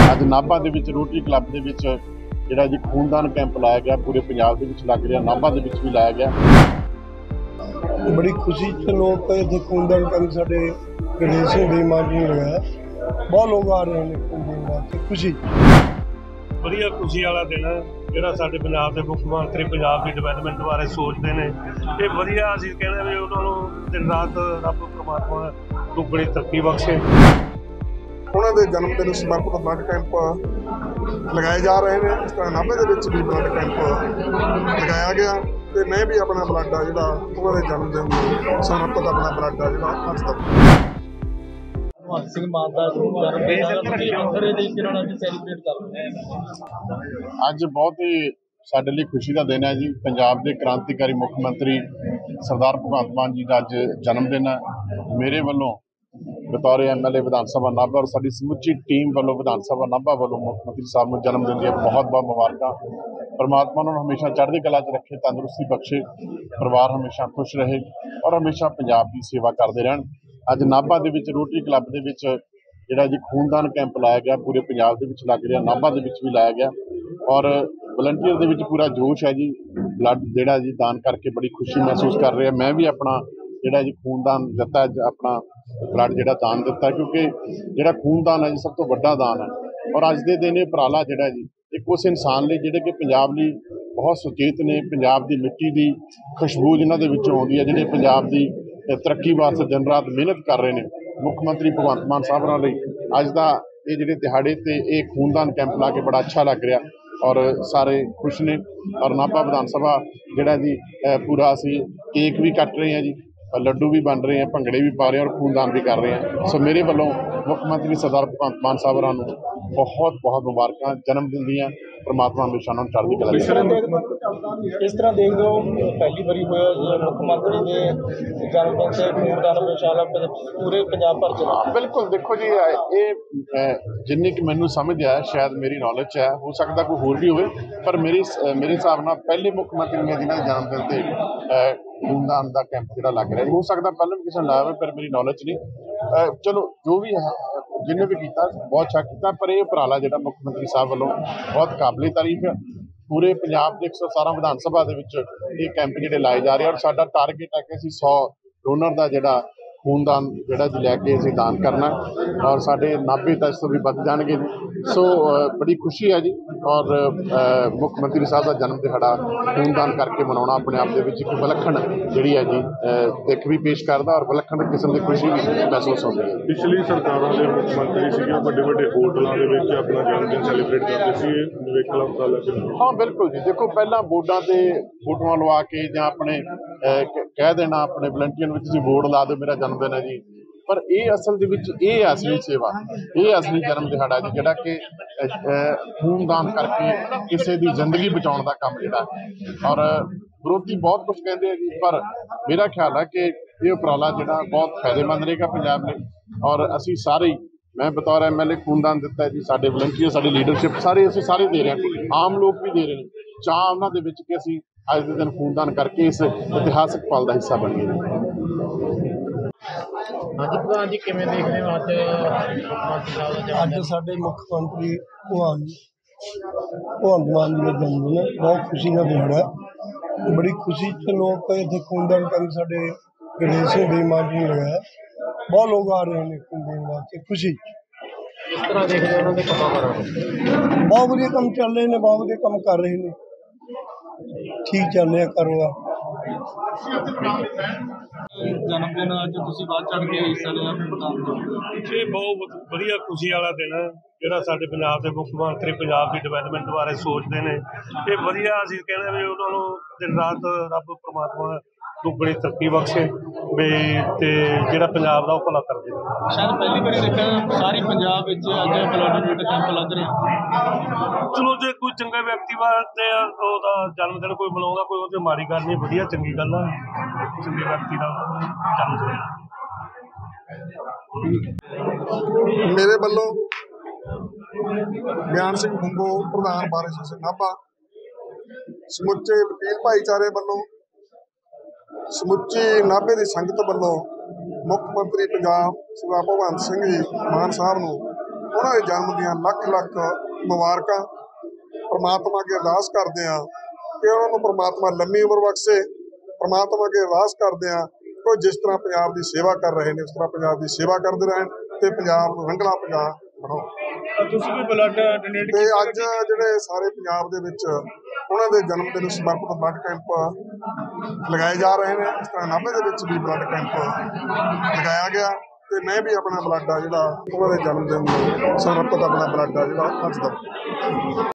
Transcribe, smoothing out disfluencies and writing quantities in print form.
ਅੱਜ ਨਾਭਾ ਦੇ ਵਿੱਚ ਰੋਟਰੀ ਕਲੱਬ ਦੇ ਵਿੱਚ ਜਿਹੜਾ ਜੀ ਖੂਨਦਾਨ ਕੈਂਪ ਲਾਇਆ ਗਿਆ, ਪੂਰੇ ਪੰਜਾਬ ਦੇ ਵਿੱਚ ਲੱਗ ਰਿਹਾ, ਨਾਭਾ ਦੇ ਵਿੱਚ ਵੀ ਲਾਇਆ ਗਿਆ। बड़ी खुशी से लोग इतने खूनदान कम साढ़े गणेश सिंह दी मां जी ने लगाया। बहुत लोग आ रहे हैं खून देने वास्ते। खुशी ਵਧੀਆ ਖੁਸ਼ੀ ਵਾਲਾ ਦਿਨ ਜਿਹੜਾ ਸਾਡੇ ਪੰਜਾਬ ਦੇ ਮੁੱਖ ਮੰਤਰੀ ਪੰਜਾਬ ਦੀ ਡਿਵੈਲਪਮੈਂਟ ਬਾਰੇ ਸੋਚਦੇ ਨੇ। ਇਹ ਵਧੀਆ ਅਸੀਂ ਕਹਿੰਦੇ ਵੀ ਉਹਨਾਂ ਨੂੰ ਦਿਨ ਰਾਤ ਰੱਬ ਪਰਮਾਤਮਾ ਦੁੱਗਣੀ ਤਰੱਕੀ ਬਖਸ਼ੇ। ਉਹਨਾਂ ਦੇ ਜਨਮ ਦਿਨ ਸਮਰਪਿਤ ਬਲੱਡ ਕੈਂਪ ਲਗਾਏ ਜਾ ਰਹੇ ਨੇ। ਇਸ ਤਰ੍ਹਾਂ ਨਾਭੇ ਦੇ ਵਿੱਚ ਵੀ ਬਲੱਡ ਕੈਂਪ ਲਗਾਇਆ ਗਿਆ ਤੇ ਮੈਂ ਵੀ ਆਪਣਾ ਬਲੱਡ ਆ ਜਿਹੜਾ ਉਹਨਾਂ ਦੇ ਜਨਮ ਦਿਨ ਨੂੰ ਸਮਰਪਿਤ ਆਪਣਾ ਬਲੱਡ ਆ ਜਿਹੜਾ ਅੱਜ ਤੱਕ ਭਗਵੰਤ ਸਿੰਘ ਮਾਨ ਦਾ ਜਨਮ ਦਿਨ ਵੱਖਰੇ ਤਰੀਕੇ ਨਾਲ ਅੱਜ ਸੈਲੀਬ੍ਰੇਟ ਕਰਦੇ ਹਾਂ। ਅੱਜ ਬਹੁਤ ਹੀ ਸਾਡੇ ਲਈ ਖੁਸ਼ੀ ਦਾ ਦਿਨ ਹੈ ਜੀ। ਪੰਜਾਬ ਦੇ ਕ੍ਰਾਂਤੀਕਾਰੀ ਮੁੱਖ ਮੰਤਰੀ ਸਰਦਾਰ ਭਗਵੰਤ ਮਾਨ ਜੀ ਦਾ ਅੱਜ ਜਨਮ ਦਿਨ ਹੈ। ਮੇਰੇ ਵੱਲੋਂ ਬਤੌਰ MLA ਵਿਧਾਨ ਸਭਾ ਨਾਭਾ ਔਰ ਸਾਡੀ ਸਮੁੱਚੀ ਟੀਮ ਵੱਲੋਂ ਵਿਧਾਨ ਸਭਾ ਨਾਭਾ ਵੱਲੋਂ ਮੁੱਖ ਮੰਤਰੀ ਸਾਹਿਬ ਨੂੰ ਜਨਮ ਦਿਨ ਦੀਆਂ ਬਹੁਤ ਬਹੁਤ ਮੁਬਾਰਕਾਂ। ਪਰਮਾਤਮਾ ਨੂੰ ਹਮੇਸ਼ਾ ਚੜ੍ਹਦੀ ਕਲਾ 'ਚ ਰੱਖੇ, ਤੰਦਰੁਸਤੀ ਬਖਸ਼ੇ, ਪਰਿਵਾਰ ਹਮੇਸ਼ਾ ਖੁਸ਼ ਰਹੇ ਔਰ ਹਮੇਸ਼ਾ ਪੰਜਾਬ ਦੀ ਸੇਵਾ ਕਰਦੇ ਰਹਿਣ। ਅੱਜ ਨਾਭਾ ਦੇ ਵਿੱਚ ਰੋਟਰੀ ਕਲੱਬ ਦੇ ਵਿੱਚ ਜਿਹੜਾ ਜੀ ਖੂਨਦਾਨ ਕੈਂਪ ਲਾਇਆ ਗਿਆ, ਪੂਰੇ ਪੰਜਾਬ ਦੇ ਵਿੱਚ ਲੱਗ ਰਿਹਾ, ਨਾਭਾ ਦੇ ਵਿੱਚ ਵੀ ਲਾਇਆ ਗਿਆ ਔਰ ਵਲੰਟੀਅਰ ਦੇ ਵਿੱਚ ਪੂਰਾ ਜੋਸ਼ ਹੈ ਜੀ। ਬਲੱਡ ਜਿਹੜਾ ਜੀ ਦਾਨ ਕਰਕੇ ਬੜੀ ਖੁਸ਼ੀ ਮਹਿਸੂਸ ਕਰ ਰਿਹਾ। ਮੈਂ ਵੀ ਆਪਣਾ ਜਿਹੜਾ ਜੀ ਖੂਨਦਾਨ ਦਿੱਤਾ, ਆਪਣਾ ਬਲੱਡ ਜਿਹੜਾ ਦਾਨ ਦਿੱਤਾ, ਕਿਉਂਕਿ ਜਿਹੜਾ ਖੂਨਦਾਨ ਹੈ ਜੀ ਸਭ ਤੋਂ ਵੱਡਾ ਦਾਨ ਹੈ। ਔਰ ਅੱਜ ਦੇ ਦਿਨ ਇਹ ਉਪਰਾਲਾ ਜਿਹੜਾ ਜੀ ਇੱਕ ਉਸ ਇਨਸਾਨ ਲਈ ਜਿਹੜੇ ਕਿ ਪੰਜਾਬ ਲਈ ਬਹੁਤ ਸੁਚੇਤ ਨੇ, ਪੰਜਾਬ ਦੀ ਮਿੱਟੀ ਦੀ ਖੁਸ਼ਬੂ ਜਿਨ੍ਹਾਂ ਦੇ ਵਿੱਚੋਂ ਆਉਂਦੀ ਹੈ, ਜਿਹੜੇ ਪੰਜਾਬ ਦੀ ਤਰੱਕੀ ਵਾਸਤੇ ਦਿਨ ਰਾਤ ਮਿਹਨਤ ਕਰ ਰਹੇ ਨੇ। ਮੁੱਖ ਮੰਤਰੀ ਭਗਵੰਤ ਮਾਨ ਸਾਹਿਬ ਨਾਲ ਲਈ ਅੱਜ ਦਾ ਇਹ ਜਿਹੜੇ ਦਿਹਾੜੇ ਤੇ ਇਹ ਖੂਨਦਾਨ ਕੈਂਪ ਲਾ ਕੇ ਬੜਾ ਅੱਛਾ ਲੱਗ ਰਿਹਾ ਔਰ ਸਾਰੇ ਖੁਸ਼ ਨੇ। ਔਰ ਨਾਭਾ ਵਿਧਾਨ ਸਭਾ ਜਿਹੜਾ ਜੀ ਪੂਰਾ ਅਸੀਂ ਕੇਕ ਵੀ ਕੱਟ ਰਹੇ ਹਾਂ ਜੀ, ਲੱਡੂ ਵੀ ਬਣ ਰਹੇ हैं, ਭੰਗੜੇ ਵੀ ਪਾ ਰਹੇ हैं और खूनदान भी कर रहे हैं। सो मेरे वालों मुख्य मंत्री सरदार भगवंत मान साहब होरां नूं बहुत बहुत मुबारकां जन्म दिन दीआं। परमात्मा हमेशा उन्हां नूं चढ़दी कला इस तरह देख दो पहली बारी होया मुख्यमंत्री के जन्मदिन से खूनदान इंशाअल्लाह पूरे पंजाब भर च। बिल्कुल देखो जी, ये जिन्नी कि मैनूं समझ आया शायद मेरी नॉलेज च है, हो सकता कोई होर भी होवे, पर मेरे हिसाब नाल पहले मुख्य मंत्री ने जिन्हां दे जन्मदिन ते खूनदान का कैंप जो लग रहा है, हो सकता पहले भी किसी ने लाया, पर मेरी नॉलेज नहीं। चलो जो भी है जिन्हें भी किया बहुत अच्छा किया, पर यह उपराला जो मुख्यमंत्री साहब वालों बहुत काबिले तारीफ है। पूरे पंजाब के 117 विधान सभा के कैंप जोड़े लाए जा रहे हैं और साडा टारगेट है कि असीं 100 डोनर का जोड़ा खूनदान जोड़ा जी लैके असीं दान करना और साढ़े 90 तक तो भी बद जाएंगे जी। सो बड़ी खुशी है जी और मुख्यमंत्री साहब का जन्म दिहाड़ा खूनदान करके मनाना अपने आप के एक विलखण जी है जी दिख भी पेश करता और विलखण किस्म की खुशी भी महसूस होती है। ਪਿਛਲੀ ਸਰਕਾਰਾਂ ਦੇ ਮੁੱਖ ਮੰਤਰੀ ਸੀਗੇ, ਵੱਡੇ ਵੱਡੇ ਹੋਟਲਾਂ ਦੇ ਵਿੱਚ ਆਪਣਾ ਜਨਮ ਦਿਨ ਸੈਲੀਬ੍ਰੇਟ ਕਰਦੇ ਸੀ। ਵੇਖਣਾ ਪਤਾ ਲੱਗਿਆ। हाँ बिल्कुल जी, देखो पहला बोर्डा से फोटोआं लवा के जां अपने कह देना अपने वलंटियर में तुसीं बोर्ड ला दो मेरा जन्मदिन है जी, पर यह असल दे विच ये असली सेवा, ये असली जन्म दिहाड़ा जी जिहड़ा कि खूनदान करके किसी की जिंदगी बचाने का काम जिहड़ा और विरोधी बहुत कुछ कहते हैं जी, पर मेरा ख्याल है कि ये उपराला जिहड़ा बहुत फायदेमंद रहेगा पंजाब लई और असीं सारे मैं बतौर MLA खूनदान दिता है जी, साडे वलंटियर साडी लीडरशिप सारे असीं सारे दे रहे हैं, आम लोग भी दे रहे हैं। चाह उन्हां दे विच कि असीं अज दे दिन खूनदान करके इस इतिहासक पल का हिस्सा बणीए। हाँ जी प्रधान जी किवें देख रहे हो ਅੱਜ ਸਾਡੇ ਮੁੱਖ ਮੰਤਰੀ ਭਗਵੰਤ ਮਾਨ ਜੀ ਦਾ ਜਨਮਦਿਨ ਹੈ। ਬਹੁਤ ਖੁਸ਼ੀ ਦਾ ਦਿਹਾੜਾ ਹੈ। ਬੜੀ ਖੁਸ਼ੀ से लोग इतने खूनदान कम साढ़े गणेश सिंह दी मां जी ने लगाया। बहुत लोग आ रहे हैं खून देने वास्ते। खुशी इस तरह देख रहे हो उन्होंने कमा करा बहुत वधिया काम चल रहे हैं, बहुत वधिया काम कर रहे हैं, ठीक चल रहा कारोबार। जन्म दिन अज तुसीं बाहर चढ़ के हिस्सा लिया प्रधान। ਇਹ ਬਹੁਤ ਵਧੀਆ ਖੁਸ਼ੀ ਵਾਲਾ ਦਿਨ ਜਿਹੜਾ ਸਾਡੇ ਪੰਜਾਬ ਦੇ ਮੁੱਖ ਮੰਤਰੀ ਪੰਜਾਬ ਦੀ ਡਿਵੈਲਪਮੈਂਟ ਬਾਰੇ ਸੋਚਦੇ ਨੇ। ਇਹ ਵਧੀਆ ਅਸੀਂ ਕਹਿੰਦੇ ਵੀ ਉਹਨਾਂ ਨੂੰ ਦਿਨ ਰਾਤ ਰੱਬ ਪਰਮਾਤਮਾ ਦੁੱਗਣੀ ਤਰੱਕੀ ਬਖਸ਼ੇ ਵੀ ਤੇ ਜਿਹੜਾ ਪੰਜਾਬ ਦਾ ਉਹ ਭਲਾ ਕਰਦੇ ਨੇ। शायद पहली बार देखा सारी पंजाब विच अज ब्लड डोनेट कैंप लग रहे। ਚਲੋ ਜੇ ਕੋਈ ਚੰਗਾ ਵਿਅਕਤੀ ਵਾਸਤੇ ਉਹਦਾ ਜਨਮ ਦਿਨ ਕੋਈ ਮਨਾਉਂਦਾ, ਕੋਈ ਉਹਦੇ ਮਾੜੀ ਗੱਲ ਨਹੀਂ, ਵਧੀਆ ਚੰਗੀ ਗੱਲ ਆ ਚੰਗੇ ਵਿਅਕਤੀ ਦਾ ਜਨਮ ਦਿਨ। ਮੇਰੇ ਵੱਲੋਂ ਗਿਆਨ ਸਿੰਘ ਬੰਗੋ ਪ੍ਰਧਾਨ ਬਾਰ ਐਸੋਸੀਏਸ਼ਨ ਨਾਭਾ, ਸਮੁੱਚੇ ਵਕੀਲ ਭਾਈਚਾਰੇ ਵੱਲੋਂ, ਸਮੁੱਚੀ ਨਾਭੇ ਦੀ ਸੰਗਤ ਵੱਲੋਂ ਮੁੱਖ ਮੰਤਰੀ ਪੰਜਾਬ ਸਰਦਾਰ ਭਗਵੰਤ ਸਿੰਘ ਜੀ ਮਾਨ ਸਾਹਿਬ ਨੂੰ ਉਹਨਾਂ ਦੇ ਜਨਮ ਦੀਆਂ ਲੱਖ ਲੱਖ ਮੁਬਾਰਕਾਂ। ਪ੍ਰਮਾਤਮਾ ਅੱਗੇ ਅਰਦਾਸ ਕਰਦੇ ਹਾਂ ਕਿ ਉਹਨਾਂ ਨੂੰ ਪ੍ਰਮਾਤਮਾ ਲੰਮੀ ਉਮਰ ਬਖਸ਼ੇ। ਪ੍ਰਮਾਤਮਾ ਅੱਗੇ ਅਰਦਾਸ ਕਰਦੇ ਹਾਂ ਕਿ ਜਿਸ ਤਰ੍ਹਾਂ ਪੰਜਾਬ ਦੀ ਸੇਵਾ ਕਰ ਰਹੇ ਨੇ ਉਸ ਤਰ੍ਹਾਂ ਪੰਜਾਬ ਦੀ ਸੇਵਾ ਕਰਦੇ ਰਹਿਣ ਤੇ ਪੰਜਾਬ ਨੂੰ ਰੰਗਲਾ ਪੰਜਾਬ ਬਣਾਓ। ਤੁਸੀਂ ਵੀ ਬਲੱਡ ਡੋਨੇਟ ਤੇ ਅੱਜ ਜਿਹੜੇ ਸਾਰੇ ਪੰਜਾਬ ਦੇ ਵਿੱਚ ਉਹਨਾਂ ਦੇ ਜਨਮ ਦਿਨ ਨੂੰ ਸਮਰਪਿਤ ਬਲੱਡ ਕੈਂਪ ਲਗਾਏ ਜਾ ਰਹੇ ਨੇ। ਇਸ ਤਰ੍ਹਾਂ ਨਾਭੇ ਦੇ ਵਿੱਚ ਵੀ ਬਲੱਡ ਕੈਂਪ ਲਗਾਇਆ ਗਿਆ ਤੇ ਮੈਂ ਵੀ ਆਪਣਾ ਬਲੱਡ ਆ ਜਿਹੜਾ ਉਹਨਾਂ ਦੇ ਜਨਮ ਦਿਨ ਨੂੰ ਸਮਰਪਿਤ ਆਪਣਾ ਬਲੱਡ ਆ ਜਿਹੜਾ ਅੱਜ ਦਾ